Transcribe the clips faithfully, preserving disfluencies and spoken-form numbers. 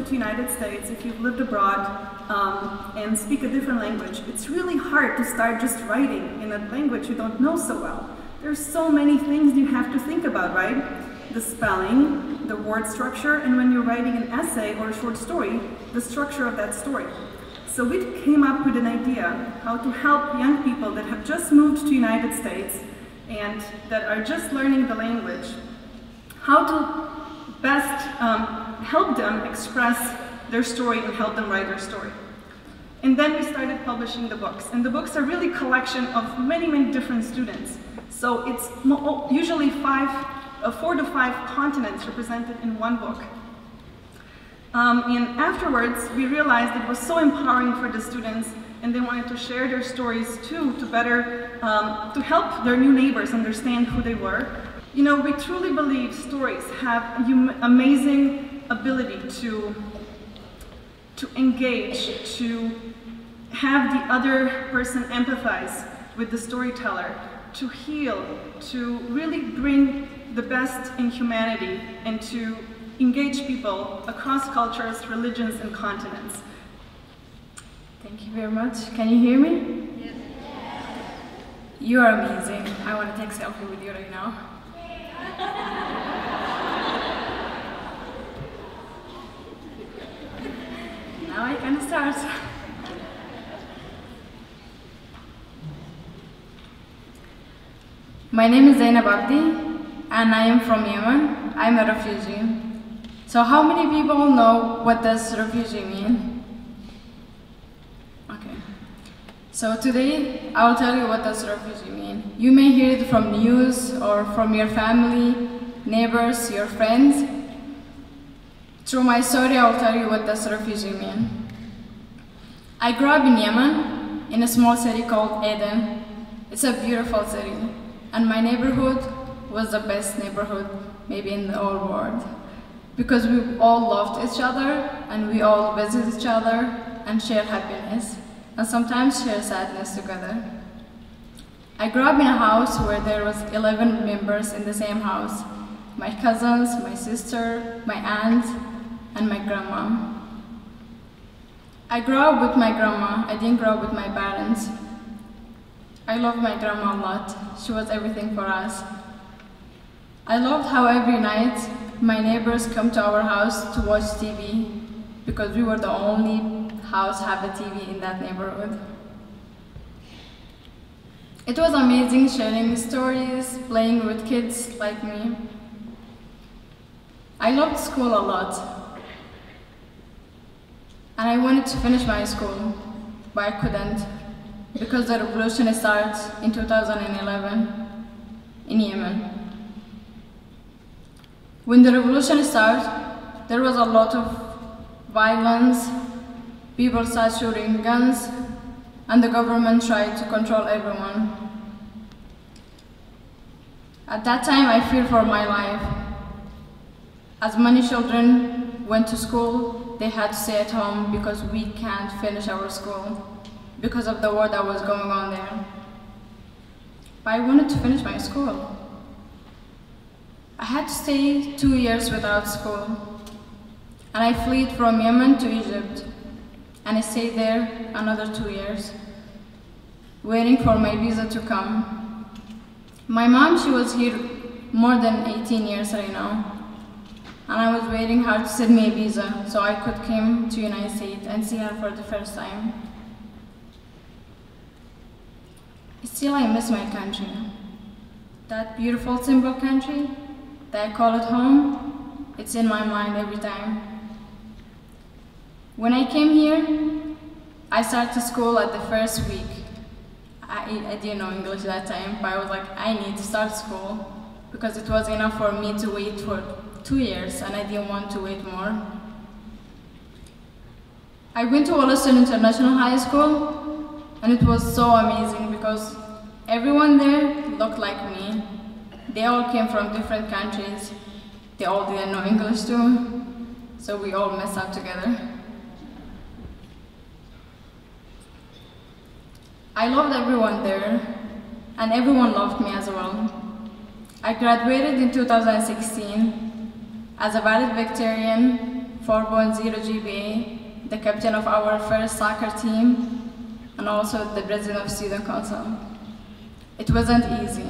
moved to the United States, if you've lived abroad um, and speak a different language, it's really hard to start just writing in a language you don't know so well. There's so many things you have to think about, right? The spelling, the word structure, and when you're writing an essay or a short story, the structure of that story. So we came up with an idea how to help young people that have just moved to the United States and that are just learning the language, how to best um, help them express their story and help them write their story. And then we started publishing the books. And the books are really a collection of many, many different students. So it's usually five, uh, four to five continents represented in one book. Um, and afterwards, we realized it was so empowering for the students, and they wanted to share their stories too, to better, um, to help their new neighbors understand who they were. You know, we truly believe stories have amazing ability to, to engage, to have the other person empathize with the storyteller, to heal, to really bring the best in humanity, and to engage people across cultures, religions, and continents. Thank you very much. Can you hear me? Yes. You are amazing. I want to take a selfie with you right now. Now I can start. My name is Zainab Abdi, and I am from Yemen. I'm a refugee. So how many people know what does refugee mean? Okay. So today, I will tell you what does refugee mean. You may hear it from news or from your family, neighbors, your friends. Through my story, I will tell you what does refugee mean. I grew up in Yemen, in a small city called Aden. It's a beautiful city, and my neighborhood was the best neighborhood maybe in the whole world, because we all loved each other, and we all visited each other and shared happiness, and sometimes share sadness together. I grew up in a house where there was eleven members in the same house. My cousins, my sister, my aunt, and my grandma. I grew up with my grandma. I didn't grow up with my parents. I loved my grandma a lot. She was everything for us. I loved how every night my neighbors come to our house to watch T V, because we were the only house have a T V in that neighborhood. It was amazing sharing stories, playing with kids like me. I loved school a lot, and I wanted to finish my school, but I couldn't, because the revolution started in two thousand eleven in Yemen. When the revolution started, there was a lot of violence, people started shooting guns, and the government tried to control everyone. At that time, I feared for my life. As many children went to school, they had to stay at home because we can't finish our school because of the war that was going on there. But I wanted to finish my school. I had to stay two years without school, and I fled from Yemen to Egypt, and I stayed there another two years, waiting for my visa to come. My mom, she was here more than eighteen years right now, and I was waiting her to send me a visa so I could come to the United States and see her for the first time. Still, I miss my country. That beautiful, simple country that I call it home, it's in my mind every time. When I came here, I started school at the first week. I, I didn't know English that time, but I was like, I need to start school because it was enough for me to wait for two years and I didn't want to wait more. I went to Wollaston International High School, and it was so amazing because everyone there looked like me. They all came from different countries. They all didn't know English too, so we all messed up together. I loved everyone there, and everyone loved me as well. I graduated in two thousand sixteen as a valedictorian four point oh G P A, the captain of our first soccer team, and also the president of student council. It wasn't easy.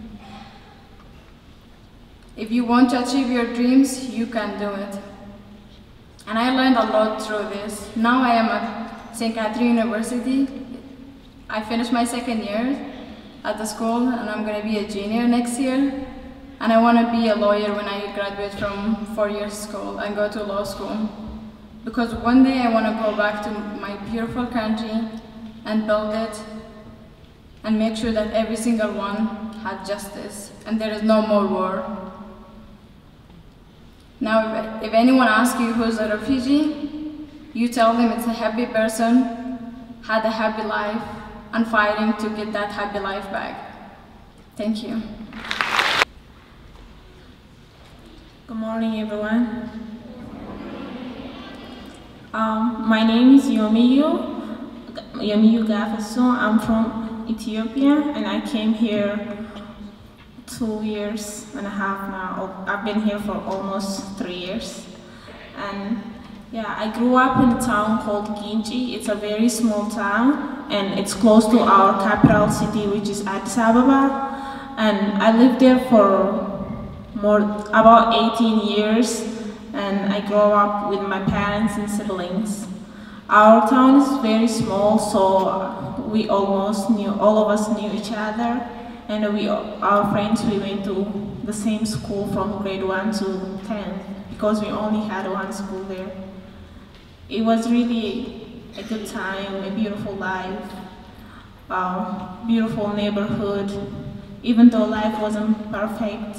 If you want to achieve your dreams, you can do it. And I learned a lot through this. Now I am at Saint Catherine University. I finished my second year at the school, and I'm gonna be a junior next year. And I wanna be a lawyer when I graduate from four years school and go to law school. Because one day I wanna go back to my beautiful country and build it and make sure that every single one had justice and there is no more war. Now, if, if anyone asks you who's a refugee, you tell them it's a happy person, had a happy life, and fighting to get that happy life back. Thank you. Good morning, everyone. Um, my name is Yomiyu, Yomiyu Gafaso. I'm from Ethiopia, and I came here two years and a half now. I've been here for almost three years. And yeah, I grew up in a town called Ginji. It's a very small town, and it's close to our capital city, which is Addis Ababa. And I lived there for more about eighteen years, and I grew up with my parents and siblings. Our town is very small, so we almost knew, all of us knew each other. And we, our friends, we went to the same school from grade one to ten because we only had one school there. It was really a good time, a beautiful life, a beautiful neighborhood. Even though life wasn't perfect,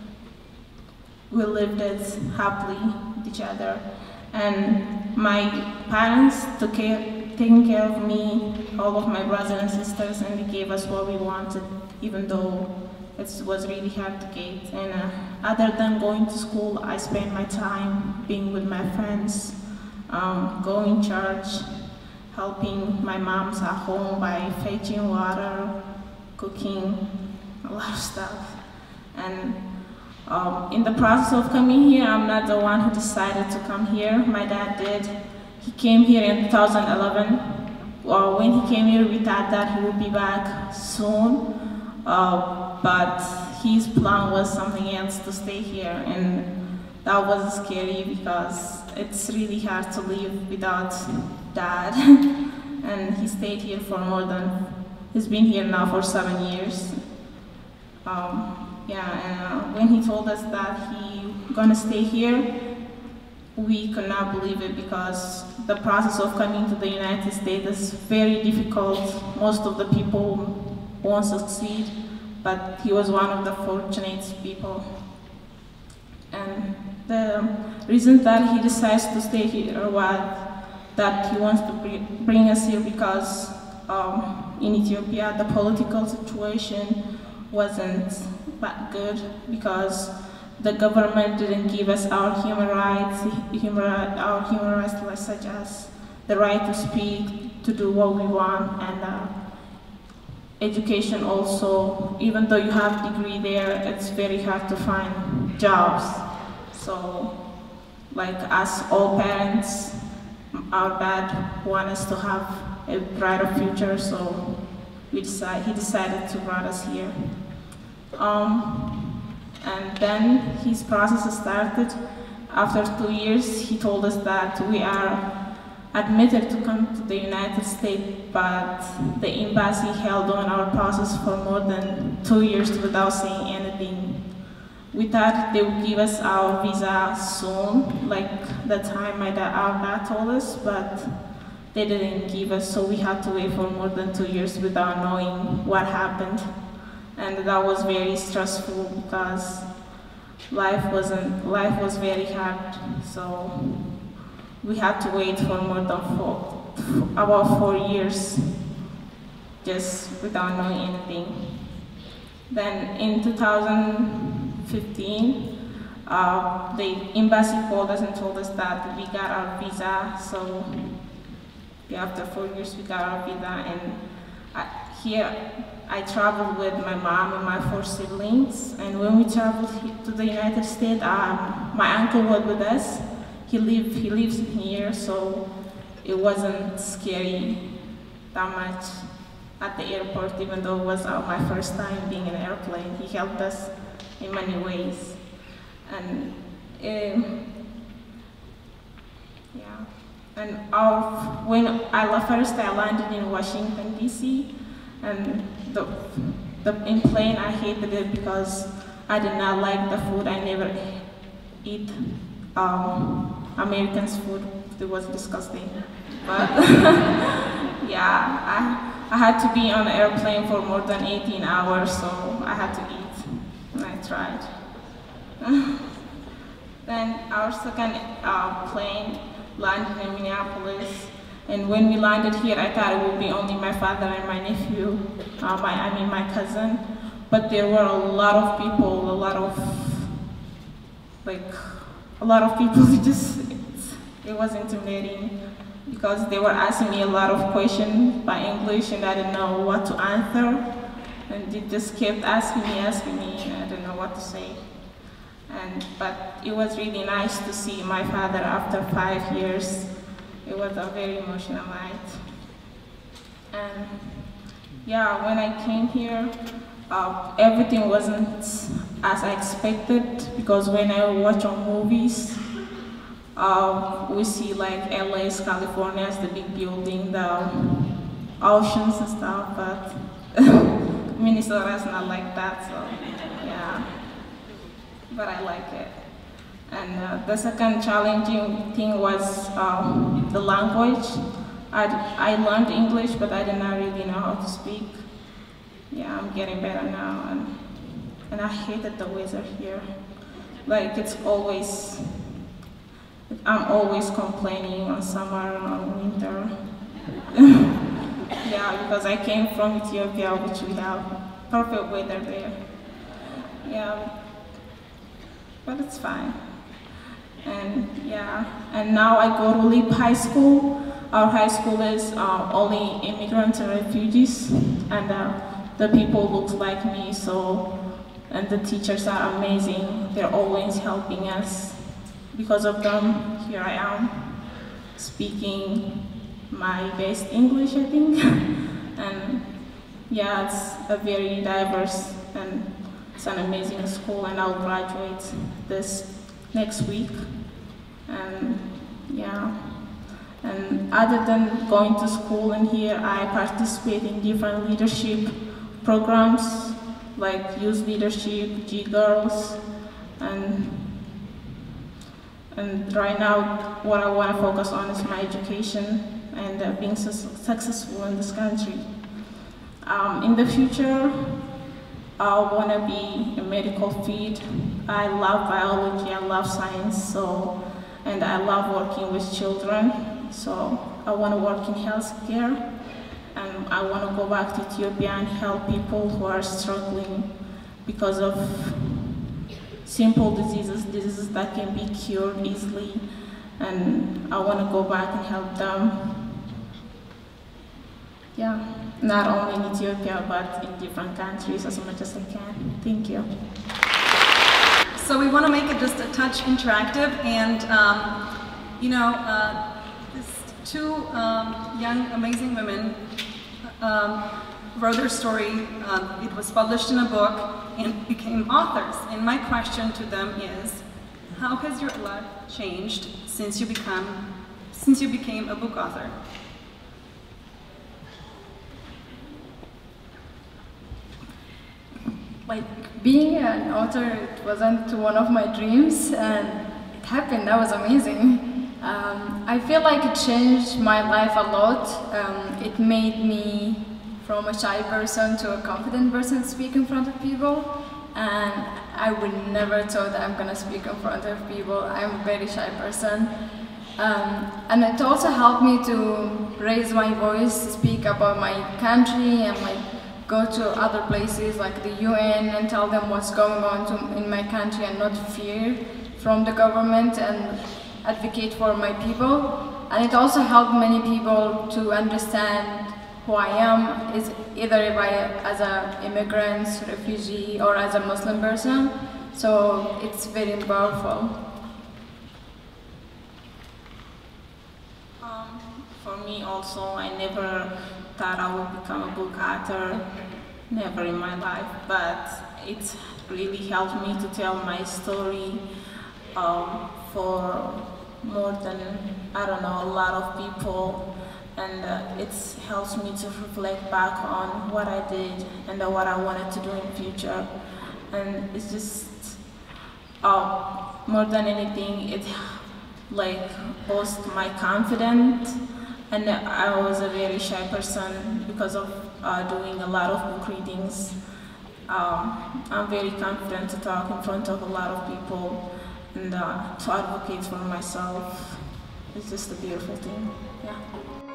we lived it happily with each other. And my parents took care, taking care of me, all of my brothers and sisters, and they gave us what we wanted, even though it was really hard to get. And uh, other than going to school, I spent my time being with my friends, um, going to church, helping my moms at home by fetching water, cooking, a lot of stuff. And um, in the process of coming here, I'm not the one who decided to come here. My dad did. He came here in two thousand eleven. Uh, when he came here, we thought that he would be back soon. Uh, but his plan was something else, to stay here, and that was scary because it's really hard to live without dad. And he stayed here for more than, he's been here now for seven years. Um, yeah, and uh, when he told us that he gonna stay here, we could not believe it because the process of coming to the United States is very difficult. Most of the people won't succeed, but he was one of the fortunate people. And the reason that he decides to stay here was that he wants to bring us here because um, in Ethiopia the political situation wasn't that good because the government didn't give us our human rights, human, our human rights such as the right to speak, to do what we want, and uh, education also. Even though you have a degree there, it's very hard to find jobs. So, like us all parents, our dad wanted us to have a brighter future, so we decide, he decided to bring us here. Um, and then his process started. After two years, he told us that we are admitted to come to the United States, but the embassy held on our process for more than two years without saying anything. We thought they would give us our visa soon, like the time my dad, our dad told us, but they didn't give us, so we had to wait for more than two years without knowing what happened. And that was very stressful because life wasn't, life was very hard, so we had to wait for more than four, about four years, just without knowing anything. Then in two thousand fifteen, uh, the embassy called us and told us that we got our visa, so after four years we got our visa, and I, here I traveled with my mom and my four siblings, and when we traveled to the United States, um, my uncle was with us. he live he lives here, so it wasn't scary that much at the airport, even though it was uh, my first time being in an airplane. He helped us in many ways. And um, yeah, and our, when I first I landed in Washington D C, and the, the in plane I hated it because I did not like the food. I never eat um, Americans' food. It was disgusting. But yeah, I. I had to be on an airplane for more than eighteen hours, so I had to eat, and I tried. Then our second uh, plane landed in Minneapolis, and when we landed here, I thought it would be only my father and my nephew, uh, my, I mean my cousin, but there were a lot of people, a lot of, like, a lot of people. It just, it, it was intimidating, because they were asking me a lot of questions by English and I didn't know what to answer. And they just kept asking me, asking me, and I didn't know what to say. And, but it was really nice to see my father after five years. It was a very emotional night. And yeah, when I came here, uh, everything wasn't as I expected, because when I watch on movies, Uh, we see like L A's, California as the big building, the oceans and stuff, but Minnesota is not like that, so yeah, but I like it. And uh, the second challenging thing was um, the language. I, I learned English, but I did not really know how to speak. Yeah, I'm getting better now, and, and I hated the weather here. Like, it's always, I'm always complaining on summer and on winter. Yeah, because I came from Ethiopia, which we have perfect weather there. Yeah, but it's fine. And yeah, and now I go to Leap High School. Our high school is uh, only immigrants and refugees, and uh, the people look like me, so, and the teachers are amazing. They're always helping us. Because of them, here I am, speaking my best English, I think. And yeah, it's a very diverse, and it's an amazing school, and I'll graduate this next week. And yeah, and other than going to school in here, I participate in different leadership programs, like youth leadership, G Girls, and And right now, what I want to focus on is my education and uh, being su successful in this country. Um, in the future, I want to be a medical field. I love biology, I love science, so, and I love working with children. So I want to work in healthcare, and I want to go back to Ethiopia and help people who are struggling because of simple diseases, diseases that can be cured easily, and I want to go back and help them. Yeah, not only in Ethiopia, but in different countries as much as I can. Thank you. So we want to make it just a touch interactive, and um, you know, uh, these two um, young, amazing women um, wrote their story. Um, it was published in a book and became authors. And my question to them is, how has your life changed since you become, since you became a book author? Like, being an author, it wasn't one of my dreams, and it happened. That was amazing. Um, I feel like it changed my life a lot. Um, it made me from a shy person to a confident person to speak in front of people, and I would never thought that I'm gonna speak in front of people. I'm a very shy person. Um, and it also helped me to raise my voice, speak about my country, and like go to other places like the U N and tell them what's going on to, in my country, and not fear from the government, and advocate for my people. And it also helped many people to understand who I am, is either if I, as an immigrant, refugee, or as a Muslim person. So it's very powerful. Um, for me also, I never thought I would become a book author, never in my life, but it really helped me to tell my story um, for more than, I don't know, a lot of people, and uh, it helps me to reflect back on what I did and uh, what I wanted to do in the future, and it's just, uh, more than anything, it like boost my confidence. And I was a very shy person because of uh, doing a lot of book readings. Um, I'm very confident to talk in front of a lot of people and uh, to advocate for myself. It's just a beautiful thing. Yeah.